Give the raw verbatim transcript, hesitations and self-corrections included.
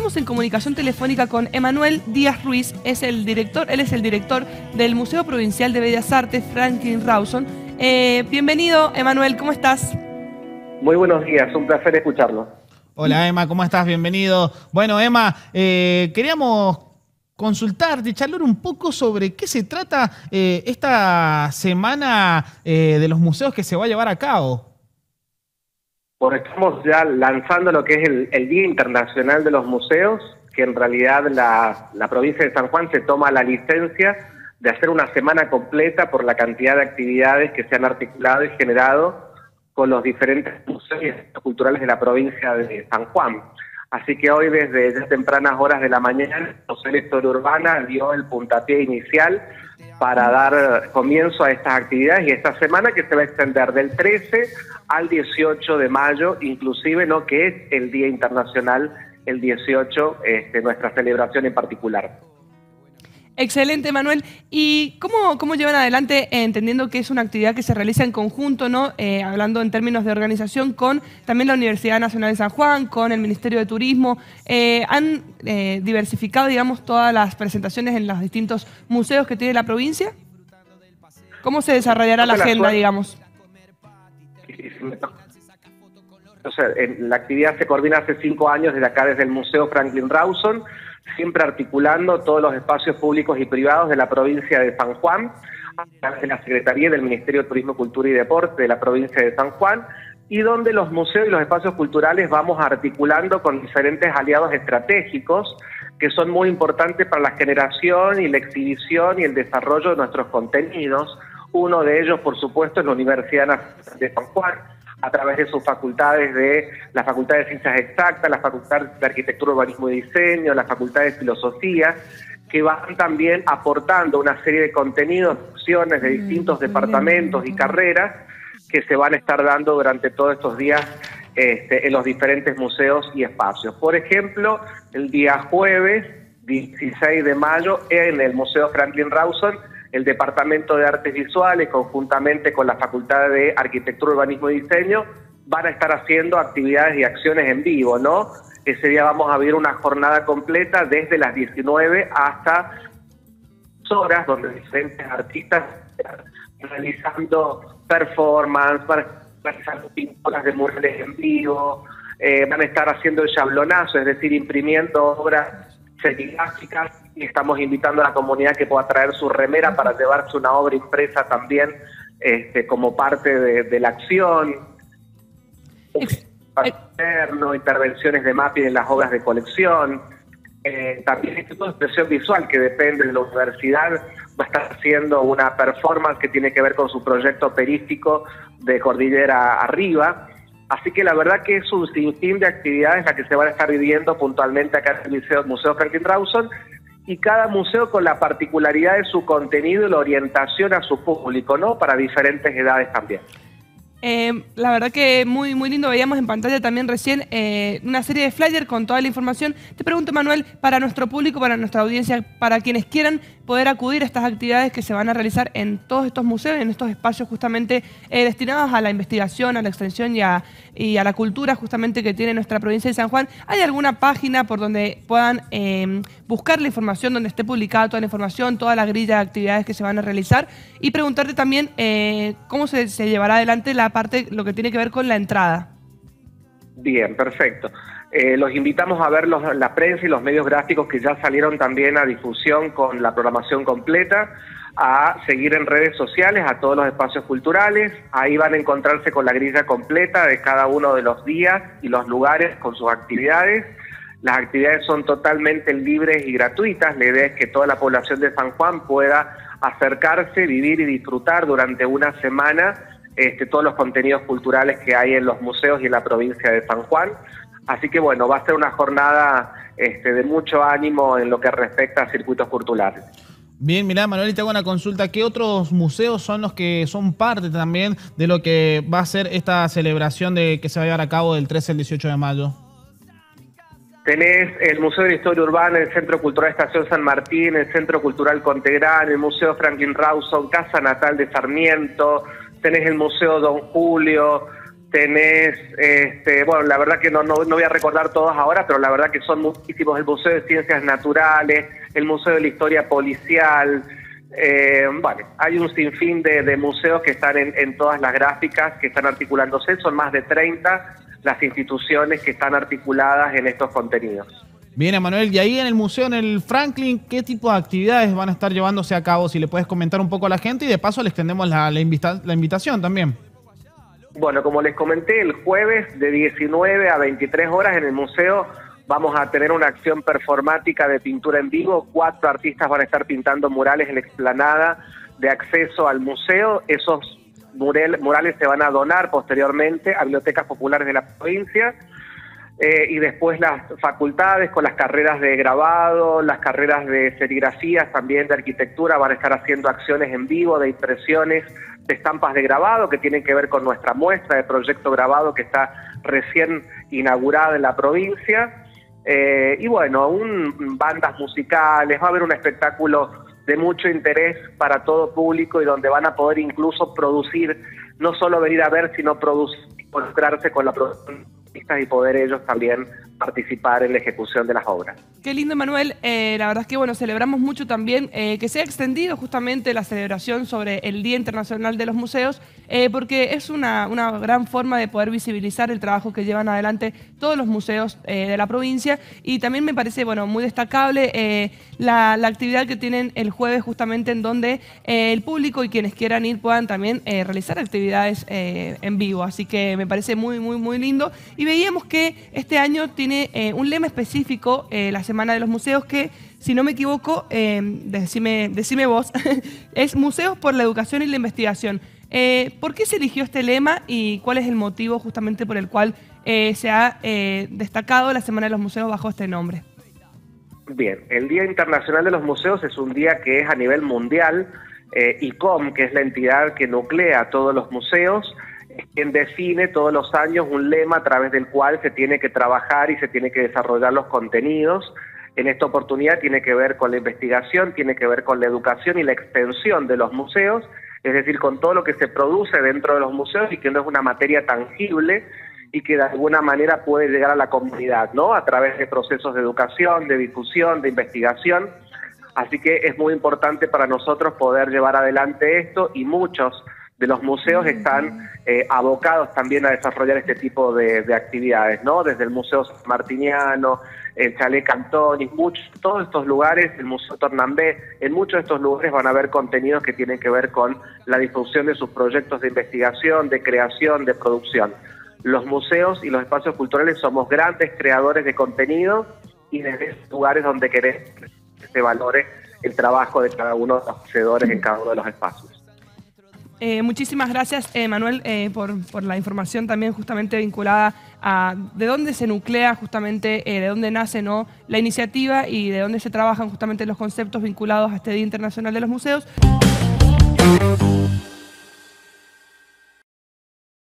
estamos en comunicación telefónica con Emanuel Díaz Ruiz, es el director, él es el director del Museo Provincial de Bellas Artes Franklin Rawson. Eh, bienvenido, Emanuel, ¿cómo estás? Muy buenos días, un placer escucharlo. Hola Emma, ¿cómo estás? Bienvenido. Bueno, Emma, eh, queríamos consultarte, charlar un poco sobre qué se trata eh, esta semana eh, de los museos que se va a llevar a cabo. Porque estamos ya lanzando lo que es el, el Día Internacional de los Museos, que en realidad la, la provincia de San Juan se toma la licencia de hacer una semana completa por la cantidad de actividades que se han articulado y generado con los diferentes museos y centros culturales de la provincia de San Juan. Así que hoy, desde ya tempranas horas de la mañana, el Museo de Historia Urbana dio el puntapié inicial para dar comienzo a estas actividades y esta semana que se va a extender del trece al dieciocho de mayo, inclusive, ¿no?, que es el Día Internacional, el dieciocho, este, nuestra celebración en particular. Excelente, Manuel. ¿Y cómo, cómo llevan adelante, eh, entendiendo que es una actividad que se realiza en conjunto, ¿no? Eh, hablando en términos de organización, con también la Universidad Nacional de San Juan, con el Ministerio de Turismo? Eh, ¿Han eh, diversificado, digamos, todas las presentaciones en los distintos museos que tiene la provincia? ¿Cómo se desarrollará la agenda, digamos? O sea, la actividad se coordina hace cinco años desde acá, desde el Museo Franklin Rawson, siempre articulando todos los espacios públicos y privados de la provincia de San Juan, a través de la Secretaría del Ministerio de Turismo, Cultura y Deporte de la provincia de San Juan, y donde los museos y los espacios culturales vamos articulando con diferentes aliados estratégicos que son muy importantes para la generación y la exhibición y el desarrollo de nuestros contenidos. Uno de ellos, por supuesto, es la Universidad Nacional de San Juan, a través de sus facultades de la Facultad de Ciencias Exactas, la Facultad de Arquitectura, Urbanismo y Diseño, la Facultad de Filosofía, que van también aportando una serie de contenidos, opciones de distintos departamentos y carreras que se van a estar dando durante todos estos días este, en los diferentes museos y espacios. Por ejemplo, el día jueves, dieciséis de mayo, en el Museo Franklin Rawson, el Departamento de Artes Visuales, conjuntamente con la Facultad de Arquitectura, Urbanismo y Diseño, van a estar haciendo actividades y acciones en vivo, ¿no? Ese día vamos a ver una jornada completa desde las diecinueve hasta horas, donde diferentes artistas están realizando performance, van a estar realizando pinturas de murales en vivo, eh, van a estar haciendo el chablonazo, es decir, imprimiendo obras serigrafías, y estamos invitando a la comunidad que pueda traer su remera para llevarse una obra impresa también este, como parte de, de la acción. Externo, intervenciones de mapping en las obras de colección. Eh, también el Instituto de Expresión Visual, que depende de la universidad, va a estar haciendo una performance que tiene que ver con su proyecto operístico de Cordillera Arriba. Así que la verdad que es un sinfín de actividades las que se van a estar viviendo puntualmente acá en el Museo, Museo Franklin Rawson, y cada museo con la particularidad de su contenido y la orientación a su público, ¿no? Para diferentes edades también. Eh, la verdad que muy, muy lindo. Veíamos en pantalla también recién eh, una serie de flyers con toda la información. Te pregunto, Manuel, para nuestro público, para nuestra audiencia, para quienes quieran poder acudir a estas actividades que se van a realizar en todos estos museos, en estos espacios justamente eh, destinados a la investigación, a la extensión y a, y a la cultura justamente que tiene nuestra provincia de San Juan, ¿hay alguna página por donde puedan eh, buscar la información, donde esté publicada toda la información, toda la grilla de actividades que se van a realizar? Y preguntarte también eh, cómo se, se llevará adelante la parte, lo que tiene que ver con la entrada. Bien, perfecto. Eh, los invitamos a ver los, la prensa y los medios gráficos que ya salieron también a difusión con la programación completa, a seguir en redes sociales a todos los espacios culturales. Ahí van a encontrarse con la grilla completa de cada uno de los días y los lugares con sus actividades. Las actividades son totalmente libres y gratuitas. La idea es que toda la población de San Juan pueda acercarse, vivir y disfrutar durante una semana este, todos los contenidos culturales que hay en los museos y en la provincia de San Juan. Así que bueno, va a ser una jornada este, de mucho ánimo en lo que respecta a circuitos culturales. Bien, mirá, Manuel, y te hago una consulta. ¿Qué otros museos son los que son parte también de lo que va a ser esta celebración de que se va a llevar a cabo del trece al dieciocho de mayo? Tenés el Museo de Historia Urbana, el Centro Cultural Estación San Martín, el Centro Cultural Contegrán, el Museo Franklin Rawson, Casa Natal de Sarmiento, tenés el Museo Don Julio, tenés, este, bueno, la verdad que no, no, no voy a recordar todos ahora, pero la verdad que son muchísimos, el Museo de Ciencias Naturales, el Museo de la Historia Policial, eh, bueno, hay un sinfín de, de museos que están en, en todas las gráficas, que están articulándose, son más de treinta las instituciones que están articuladas en estos contenidos. Bien, Emanuel, y ahí en el museo, en el Franklin, ¿qué tipo de actividades van a estar llevándose a cabo? Si le puedes comentar un poco a la gente y de paso le extendemos la, la, invita la invitación también. Bueno, como les comenté, el jueves de diecinueve a veintitrés horas en el museo vamos a tener una acción performática de pintura en vivo. Cuatro artistas van a estar pintando murales en la explanada de acceso al museo. Esos murales, murales se van a donar posteriormente a bibliotecas populares de la provincia. Eh, y después las facultades con las carreras de grabado, las carreras de serigrafías, también de arquitectura, van a estar haciendo acciones en vivo de impresiones de estampas de grabado que tienen que ver con nuestra muestra de proyecto grabado que está recién inaugurada en la provincia. Eh, y bueno, un, bandas musicales, va a haber un espectáculo de mucho interés para todo público y donde van a poder incluso producir, no solo venir a ver, sino producir, involucrarse con la producción y poder ellos también participar en la ejecución de las obras. Qué lindo, Manuel. Eh, la verdad es que bueno, celebramos mucho también eh, que se ha extendido justamente la celebración sobre el Día Internacional de los Museos, eh, porque es una, una gran forma de poder visibilizar el trabajo que llevan adelante todos los museos eh, de la provincia, y también me parece bueno muy destacable eh, la, la actividad que tienen el jueves, justamente en donde eh, el público y quienes quieran ir puedan también eh, realizar actividades eh, en vivo, así que me parece muy muy muy lindo. Y veíamos que este año tiene eh, un lema específico, eh, la Semana de los Museos, que, si no me equivoco, eh, decime, decime vos, es Museos por la Educación y la Investigación. Eh, ¿Por qué se eligió este lema y cuál es el motivo justamente por el cual eh, se ha eh, destacado la Semana de los Museos bajo este nombre? Bien, el Día Internacional de los Museos es un día que es a nivel mundial. eh, I C O M, que es la entidad que nuclea todos los museos, es quien define todos los años un lema a través del cual se tiene que trabajar y se tiene que desarrollar los contenidos. En esta oportunidad tiene que ver con la investigación, tiene que ver con la educación y la extensión de los museos, es decir, con todo lo que se produce dentro de los museos y que no es una materia tangible y que de alguna manera puede llegar a la comunidad, ¿no? A través de procesos de educación, de difusión, de investigación. Así que es muy importante para nosotros poder llevar adelante esto, y muchos de los museos están eh, abocados también a desarrollar este tipo de, de actividades, ¿no? Desde el Museo San Martiniano, el Chalet Cantoni, muchos, todos estos lugares, el Museo Tornambé, en muchos de estos lugares van a haber contenidos que tienen que ver con la difusión de sus proyectos de investigación, de creación, de producción. Los museos y los espacios culturales somos grandes creadores de contenido, y desde esos lugares donde queremos que se valore el trabajo de cada uno de los poseedores en cada uno de los espacios. Eh, muchísimas gracias, eh, Manuel, eh, por, por la información también justamente vinculada a de dónde se nuclea justamente, eh, de dónde nace, ¿no?, la iniciativa y de dónde se trabajan justamente los conceptos vinculados a este Día Internacional de los Museos.